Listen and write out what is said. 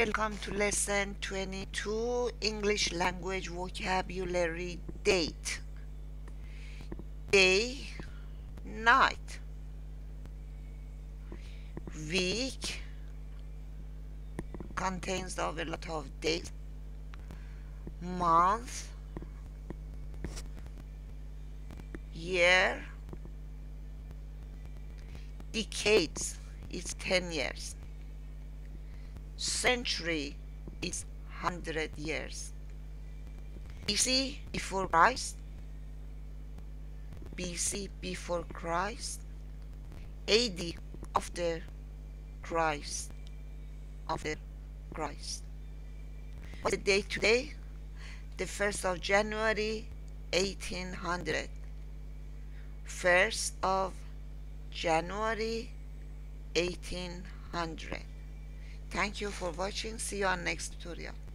Welcome to lesson 22 English language vocabulary. Date, day, night, week contains of a lot of days, month, year, decades is 10 years, century is 100 years, BC before Christ, BC before Christ, AD after Christ, after Christ. What's the date today? The 1st of January 1800. 1st of January 1800. Thank you for watching. See you on next tutorial.